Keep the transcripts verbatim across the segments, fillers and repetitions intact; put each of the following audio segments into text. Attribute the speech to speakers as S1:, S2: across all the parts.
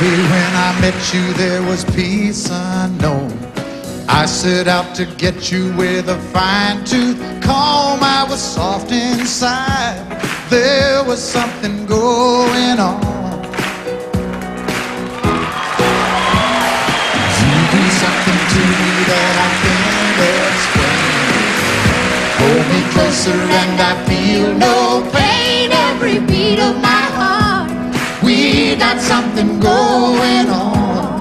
S1: Baby, when I met you, there was peace unknown. I set out to get you with a fine tooth comb. I was soft inside. There was something going on. You do something to me that I can't explain. Hold me closer and I feel no pain. Every beat of my heart, we got something going on.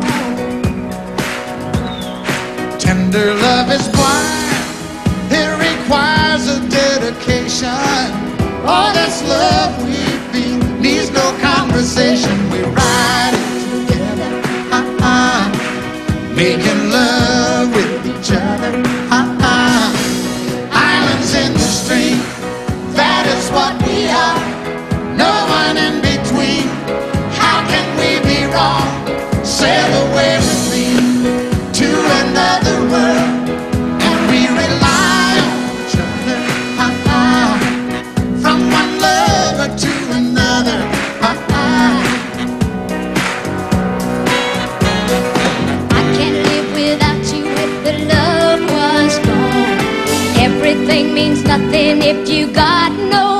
S1: Tender love is blind. It requires a dedication. All this love we feel needs no conversation. We ride it together, uh-uh, making love with each other, uh-uh. Islands in the stream, that is what we are. No one in between. How can we be wrong? Sail away with me to another world, and we rely on each other, uh-uh, from one lover to another, uh-uh.
S2: I can't live without you if the love was gone. Everything means nothing if you got no